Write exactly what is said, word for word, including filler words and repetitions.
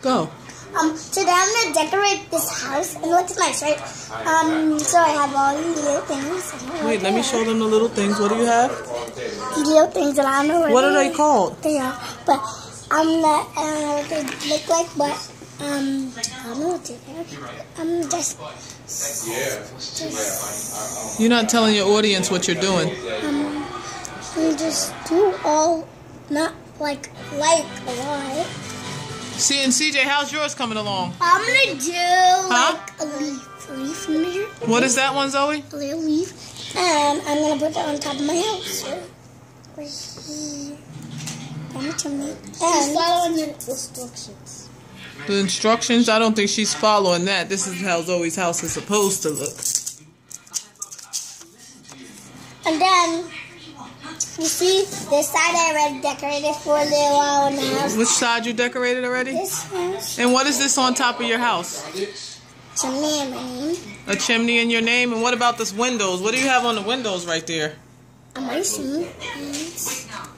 Go. Um, today I'm gonna decorate this house. It looks nice, right? Um, so I have all these little things. Wait, let me show them the little things. What do you have? These little things that I don't know what, what are they called? They are, but I'm not. I don't know what they look like, but um, I don't know what they are. I'm just, just. You're not telling your audience what you're doing. Um, I'm just do all, not like like a lot. See, and C J, how's yours coming along? I'm gonna do huh? like a leaf, a leaf in there. What is that one, Zoe? A little leaf, and I'm gonna put that on top of my house. Right here, on the chimney. And following the instructions. The instructions? I don't think she's following that. This is how Zoe's house is supposed to look. And then. You see, this side I already decorated for a little while in the house. Which side you decorated already? This house. And what is this on top of your house? Chimney in my name. A chimney in your name? And what about this windows? What do you have on the windows right there? A nice